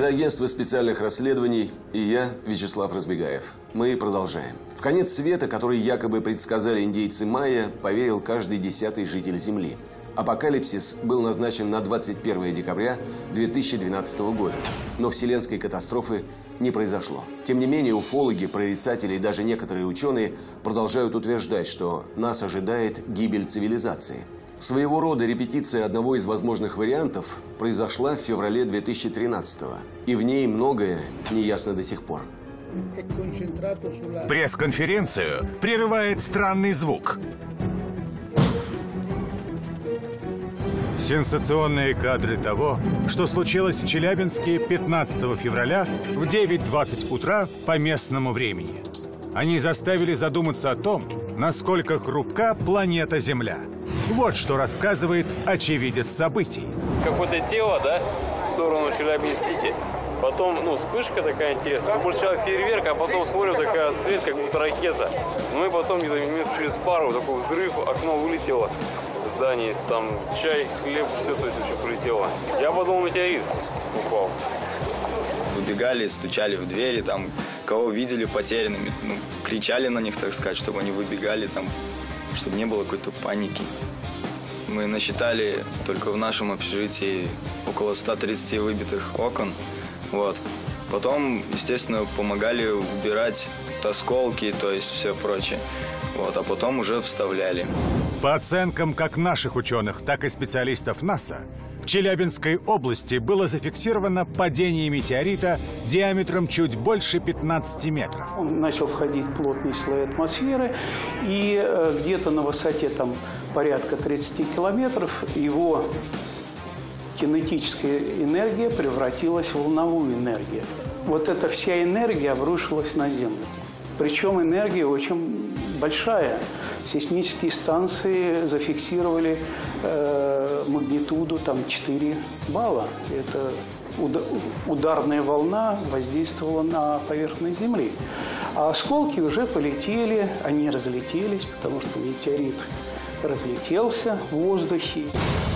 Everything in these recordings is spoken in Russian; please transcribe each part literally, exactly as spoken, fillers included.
Это агентство специальных расследований и я, Вячеслав Разбегаев. Мы продолжаем. В конец света, который якобы предсказали индейцы майя, поверил каждый десятый житель Земли. Апокалипсис был назначен на двадцать первое декабря две тысячи двенадцатого года, но вселенской катастрофы не произошло. Тем не менее, уфологи, прорицатели и даже некоторые ученые продолжают утверждать, что нас ожидает гибель цивилизации. Своего рода репетиция одного из возможных вариантов произошла в феврале две тысячи тринадцатого, и в ней многое неясно до сих пор. Пресс-конференцию прерывает странный звук. Сенсационные кадры того, что случилось в Челябинске пятнадцатого февраля в девять двадцать утра по местному времени. Они заставили задуматься о том, насколько хрупка планета Земля. Вот что рассказывает очевидец событий. Какое-то тело, да, в сторону Челябинск-Сити. Потом, ну, вспышка такая интересная. Сначала фейерверк, а потом смотрю, такая стрель, как будто ракета. Ну и потом, где-то минут через пару, такой взрыв, окно вылетело. Здание, там чай, хлеб, все, то есть еще полетело. Я подумал, метеорит упал. Выбегали, стучали в двери, там, кого видели потерянными, ну, кричали на них, так сказать, чтобы они выбегали, там, чтобы не было какой-то паники. Мы насчитали только в нашем общежитии около ста тридцати выбитых окон. Вот. Потом, естественно, помогали убирать осколки, то есть все прочее. Вот, а потом уже вставляли. По оценкам как наших ученых, так и специалистов НАСА, в Челябинской области было зафиксировано падение метеорита диаметром чуть больше пятнадцати метров. Он начал входить в плотные слои атмосферы, и э, где-то на высоте там, порядка тридцати километров его кинетическая энергия превратилась в волновую энергию. Вот эта вся энергия обрушилась на Землю. Причем энергия очень большая. Сейсмические станции зафиксировали э, магнитуду там, четыре балла. Это ударная волна воздействовала на поверхность Земли. А осколки уже полетели, они разлетелись, потому что метеорит разлетелся в воздухе.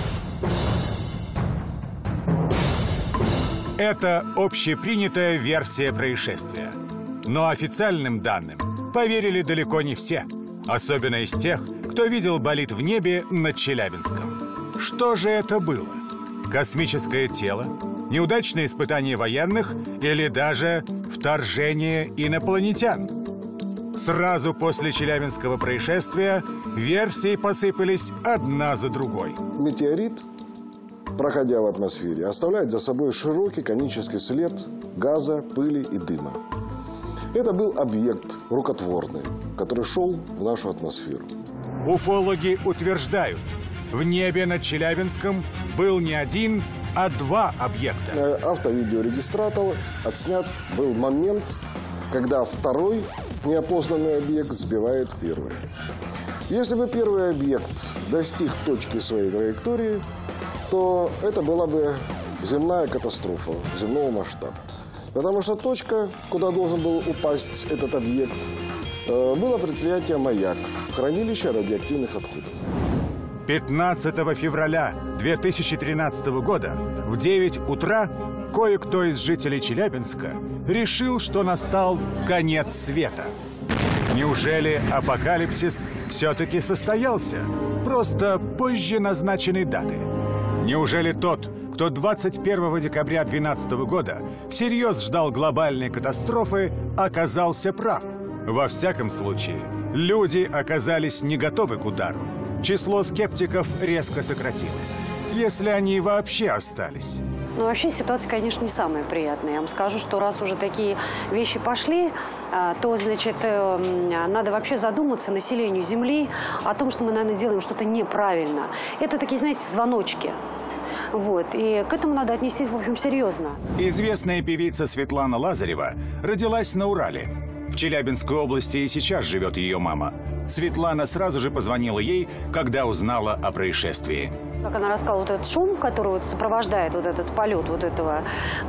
Это общепринятая версия происшествия. Но официальным данным поверили далеко не все. Особенно из тех, кто видел болид в небе над Челябинском. Что же это было? Космическое тело? Неудачное испытание военных? Или даже вторжение инопланетян? Сразу после Челябинского происшествия версии посыпались одна за другой. Метеорит, проходя в атмосфере, оставляет за собой широкий конический след газа, пыли и дыма. Это был объект рукотворный, который шел в нашу атмосферу. Уфологи утверждают, в небе над Челябинском был не один, а два объекта. На автовидеорегистратор отснят был момент, когда второй неопознанный объект сбивает первый. Если бы первый объект достиг точки своей траектории, то это была бы земная катастрофа земного масштаба. Потому что точка, куда должен был упасть этот объект, было предприятие «Маяк», хранилище радиоактивных отходов. пятнадцатого февраля две тысячи тринадцатого года в девять утра кое-кто из жителей Челябинска решил, что настал конец света. Неужели апокалипсис все-таки состоялся, просто позже назначенной даты? Неужели тот, кто двадцать первого декабря две тысячи двенадцатого года всерьез ждал глобальной катастрофы, оказался прав? Во всяком случае, люди оказались не готовы к удару. Число скептиков резко сократилось, если они вообще остались. Ну, вообще ситуация, конечно, не самая приятная. Я вам скажу, что раз уже такие вещи пошли, то, значит, надо вообще задуматься населению Земли о том, что мы, наверное, делаем что-то неправильно. Это такие, знаете, звоночки. Вот. И к этому надо отнестись, в общем, серьезно. Известная певица Светлана Лазарева родилась на Урале. В Челябинской области и сейчас живет ее мама. Светлана сразу же позвонила ей, когда узнала о происшествии. Как она рассказала, вот этот шум, который вот сопровождает вот этот полет вот этого,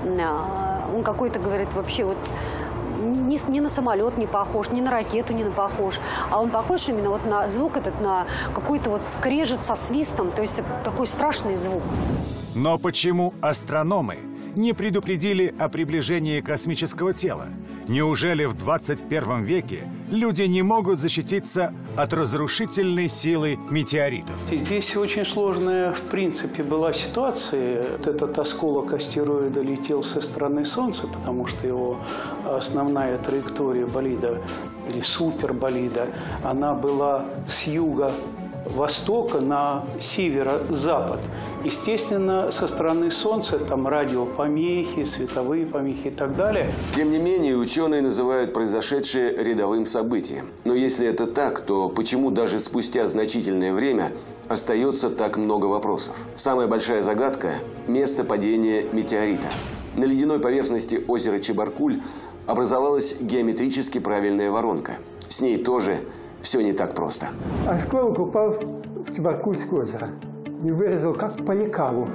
он какой-то, говорит, вообще вот ни, ни на самолет не похож, ни на ракету не похож, а он похож именно вот на звук этот, на какой-то вот скрежет со свистом, то есть это такой страшный звук. Но почему астрономы не предупредили о приближении космического тела? Неужели в двадцать первом веке люди не могут защититься от разрушительной силы метеоритов? Здесь очень сложная, в принципе, была ситуация. Вот этот осколок астероида летел со стороны Солнца, потому что его основная траектория болида или суперболида, она была с юга-востока на северо-запад. Естественно, со стороны Солнца там радиопомехи, световые помехи и так далее. Тем не менее, ученые называют произошедшее рядовым событием. Но если это так, то почему даже спустя значительное время остается так много вопросов? Самая большая загадка – место падения метеорита. На ледяной поверхности озера Чебаркуль образовалась геометрически правильная воронка. С ней тоже все не так просто. Осколок упал в Чебаркульское озеро и вырезал, как по лекалу,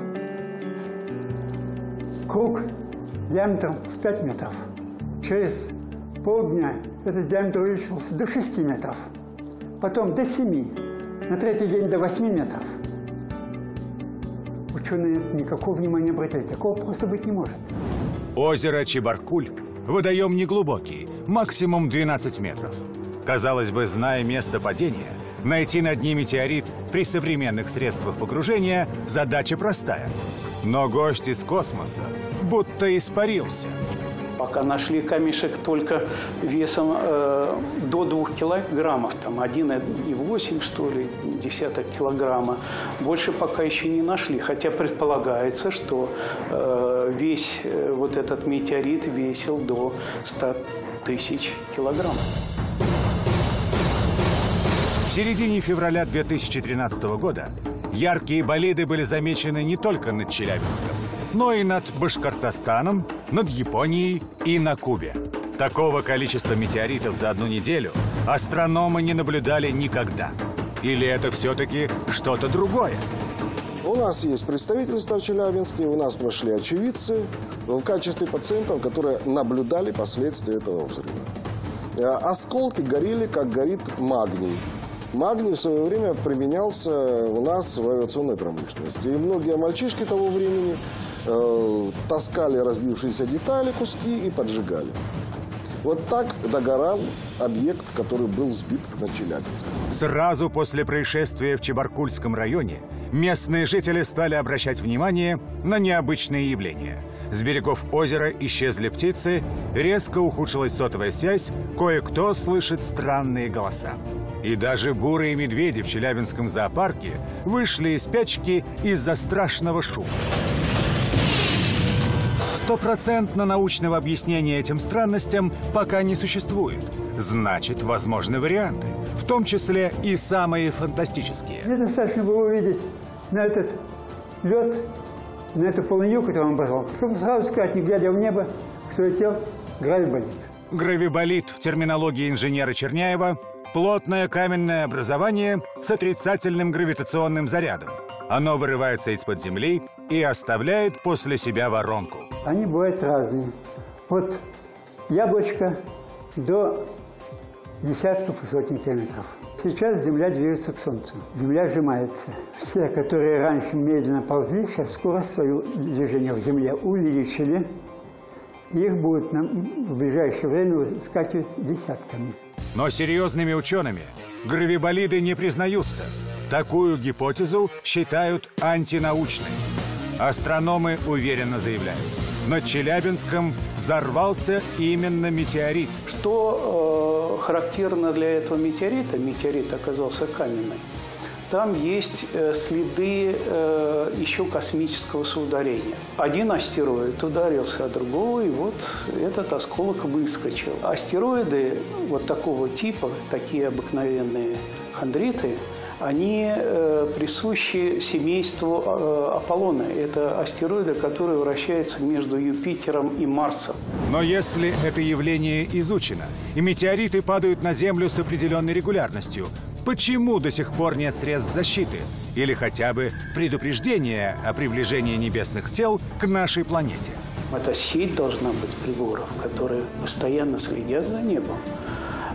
круг диаметром в пять метров. Через полдня этот диаметр увеличился до шести метров, потом до семи, на третий день до восьми метров. Ученые никакого внимания не обратили, такого просто быть не может. Озеро Чебаркуль – водоем неглубокий, максимум двенадцать метров. Казалось бы, зная место падения, найти на дне метеорит при современных средствах погружения – задача простая. Но гость из космоса будто испарился. Пока нашли камешек только весом э, до двух килограммов, там один и восемь, что ли, десяток килограмма. Больше пока еще не нашли, хотя предполагается, что э, весь э, вот этот метеорит весил до ста тысяч килограммов. В середине февраля две тысячи тринадцатого года яркие болиды были замечены не только над Челябинском, но и над Башкортостаном, над Японией и на Кубе. Такого количества метеоритов за одну неделю астрономы не наблюдали никогда. Или это все-таки что-то другое? У нас есть представительство в Челябинске, у нас прошли очевидцы в качестве пациентов, которые наблюдали последствия этого взрыва. Осколки горели, как горит магний. Магний в свое время применялся у нас в авиационной промышленности. И многие мальчишки того времени э, таскали разбившиеся детали, куски и поджигали. Вот так догорал объект, который был сбит на Челябинске. Сразу после происшествия в Чебаркульском районе местные жители стали обращать внимание на необычные явления. С берегов озера исчезли птицы, резко ухудшилась сотовая связь, кое-кто слышит странные голоса. И даже бурые медведи в Челябинском зоопарке вышли из спячки из-за страшного шума. Стопроцентно научного объяснения этим странностям пока не существует. Значит, возможны варианты, в том числе и самые фантастические. Мне достаточно было увидеть на этот лед, на эту полынью, которую он образовал, чтобы сразу сказать, не глядя в небо, что летел гравиболит. Гравиболит в терминологии инженера Черняева – плотное каменное образование с отрицательным гравитационным зарядом. Оно вырывается из-под земли и оставляет после себя воронку. Они бывают разные. От яблочка до десятков и сотен километров. Сейчас Земля движется к Солнцу. Земля сжимается. Все, которые раньше медленно ползли, сейчас скорость свое движение в Земле увеличили. Их будут в ближайшее время выскакивать десятками. Но серьезными учеными гравиболиды не признаются. Такую гипотезу считают антинаучной. Астрономы уверенно заявляют: над Челябинском взорвался именно метеорит. Что э, характерно для этого метеорита, метеорит оказался каменный, там есть э, следы э, еще космического соударения. Один астероид ударился о другого, и вот этот осколок выскочил. Астероиды вот такого типа, такие обыкновенные хондриты, они э, присущи семейству э, Аполлона. Это астероиды, которые вращаются между Юпитером и Марсом. Но если это явление изучено, и метеориты падают на Землю с определенной регулярностью, почему до сих пор нет средств защиты или хотя бы предупреждения о приближении небесных тел к нашей планете? Это сеть должна быть приборов, которые постоянно следят за небом.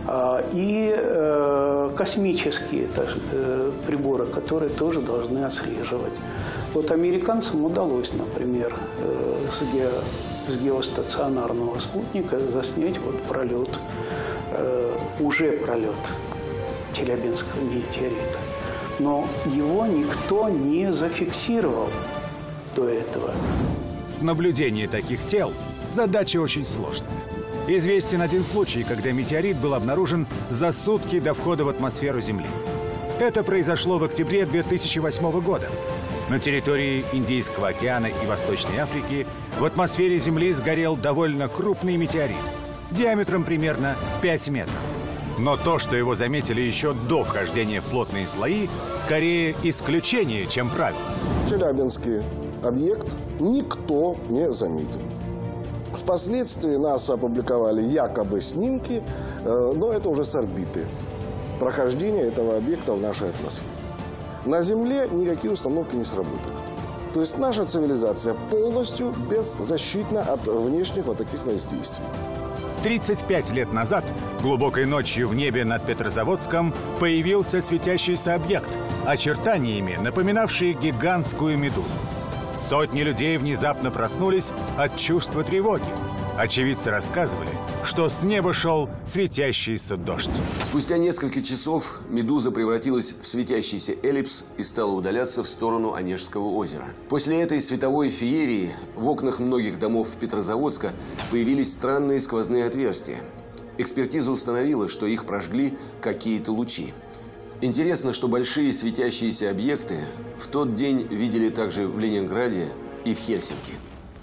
и э, космические э, приборы, которые тоже должны отслеживать. Вот американцам удалось, например, э, с, ге, с геостационарного спутника заснять вот пролет, э, уже пролет Челябинского метеорита. Но его никто не зафиксировал до этого. Наблюдение таких тел – задача очень сложная. Известен один случай, когда метеорит был обнаружен за сутки до входа в атмосферу Земли. Это произошло в октябре две тысячи восьмого года. На территории Индийского океана и Восточной Африки в атмосфере Земли сгорел довольно крупный метеорит, диаметром примерно пять метров. Но то, что его заметили еще до вхождения в плотные слои, скорее исключение, чем правило. Челябинский объект никто не заметил. Впоследствии НАСА опубликовали якобы снимки, но это уже с орбиты прохождения этого объекта в нашей атмосфере. На Земле никакие установки не сработали. То есть наша цивилизация полностью беззащитна от внешних вот таких воздействий. тридцать пять лет назад, глубокой ночью в небе над Петрозаводском, появился светящийся объект, очертаниями напоминавший гигантскую медузу. Сотни людей внезапно проснулись от чувства тревоги. Очевидцы рассказывали, что с неба шел светящийся дождь. Спустя несколько часов медуза превратилась в светящийся эллипс и стала удаляться в сторону Онежского озера. После этой световой феерии в окнах многих домов Петрозаводска появились странные сквозные отверстия. Экспертиза установила, что их прожгли какие-то лучи. Интересно, что большие светящиеся объекты в тот день видели также в Ленинграде и в Хельсинки.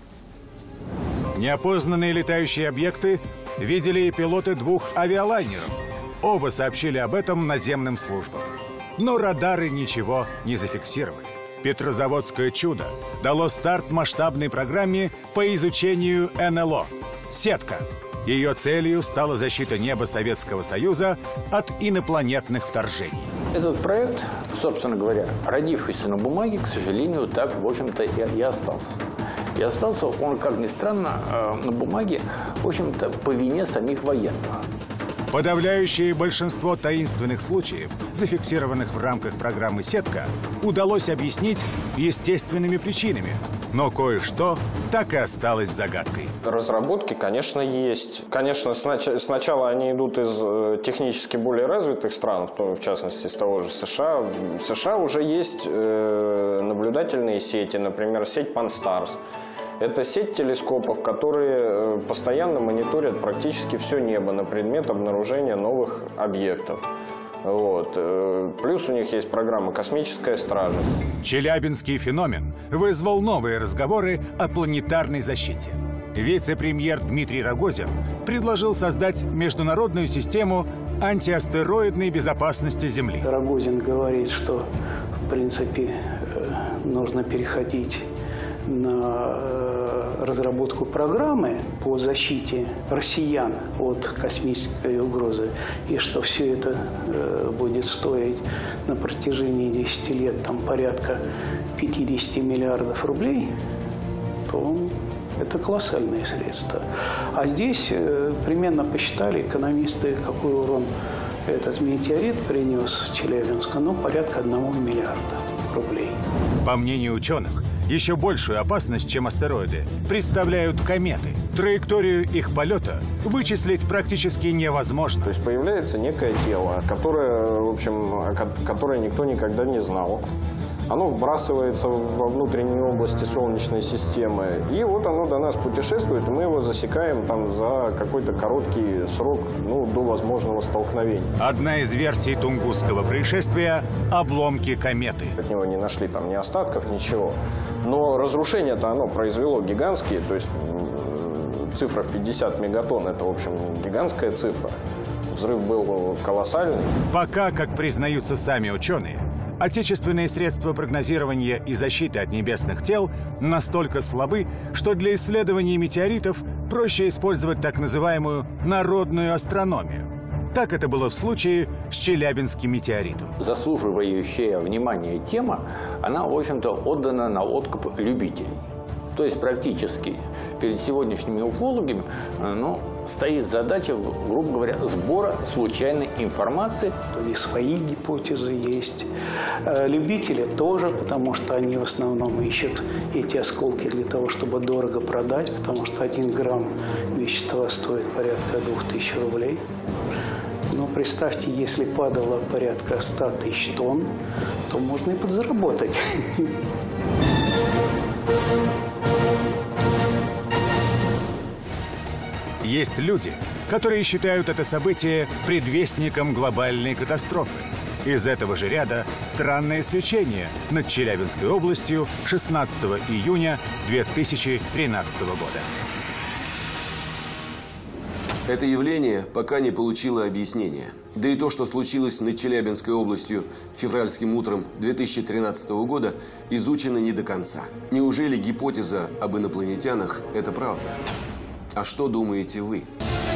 Неопознанные летающие объекты видели и пилоты двух авиалайнеров. Оба сообщили об этом наземным службам. Но радары ничего не зафиксировали. Петрозаводское чудо дало старт масштабной программе по изучению эн эл о «Сетка». Ее целью стала защита неба Советского Союза от инопланетных вторжений. Этот проект, собственно говоря, родившийся на бумаге, к сожалению, так, в общем-то, и остался. И остался он, как ни странно, на бумаге, в общем-то, по вине самих военных. Подавляющее большинство таинственных случаев, зафиксированных в рамках программы «Сетка», удалось объяснить естественными причинами. Но кое-что так и осталось загадкой. Разработки, конечно, есть. Конечно, снач- сначала они идут из э, технически более развитых стран, в, том, в частности, из того же США. В США уже есть э, наблюдательные сети, например, сеть Pan-STARRS. Это сеть телескопов, которые постоянно мониторят практически все небо на предмет обнаружения новых объектов. Вот. Плюс у них есть программа «Космическая стража». Челябинский феномен вызвал новые разговоры о планетарной защите. Вице-премьер Дмитрий Рогозин предложил создать международную систему антиастероидной безопасности Земли. Рогозин говорит, что, в принципе, нужно переходить на разработку программы по защите россиян от космической угрозы, и что все это будет стоить на протяжении десяти лет там, порядка пятидесяти миллиардов рублей, то это колоссальные средства. А здесь примерно посчитали экономисты, какой урон этот метеорит принес Челябинску, ну, порядка одного миллиарда рублей. По мнению ученых, еще большую опасность, чем астероиды, представляют кометы. Траекторию их полета вычислить практически невозможно. То есть появляется некое тело, которое, в общем, которое никто никогда не знал. Оно вбрасывается во внутренние области Солнечной системы, и вот оно до нас путешествует, и мы его засекаем там за какой-то короткий срок, ну, до возможного столкновения. Одна из версий Тунгусского происшествия – обломки кометы. От него не нашли там ни остатков, ничего. Но разрушение-то оно произвело гигантские, то есть цифра в пятьдесят мегатонн – это, в общем, гигантская цифра. Взрыв был колоссальный. Пока, как признаются сами ученые, отечественные средства прогнозирования и защиты от небесных тел настолько слабы, что для исследования метеоритов проще использовать так называемую народную астрономию. Так это было в случае с Челябинским метеоритом. Заслуживающая внимания тема, она, в общем-то, отдана на откуп любителей. То есть практически перед сегодняшними уфологами, ну, стоит задача, грубо говоря, сбора случайной информации. И свои гипотезы есть. Любители тоже, потому что они в основном ищут эти осколки для того, чтобы дорого продать, потому что один грамм вещества стоит порядка двух тысяч рублей. Но представьте, если падало порядка ста тысяч тонн, то можно и подзаработать. Есть люди, которые считают это событие предвестником глобальной катастрофы. Из этого же ряда странное свечение над Челябинской областью шестнадцатого июня две тысячи тринадцатого года. Это явление пока не получило объяснения. Да и то, что случилось над Челябинской областью февральским утром две тысячи тринадцатого года, изучено не до конца. Неужели гипотеза об инопланетянах – это правда? А что думаете вы?